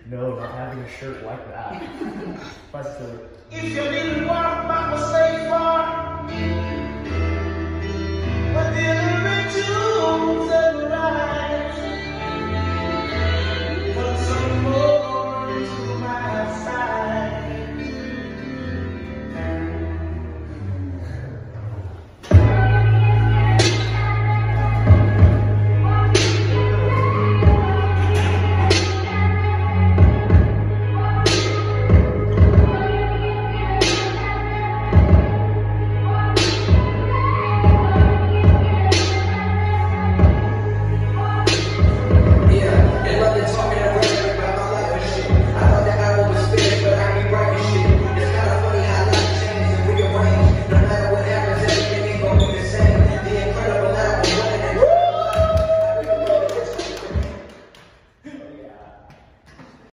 No, not having a shirt like that. Let's do it. If you didn't walk back, was stay far.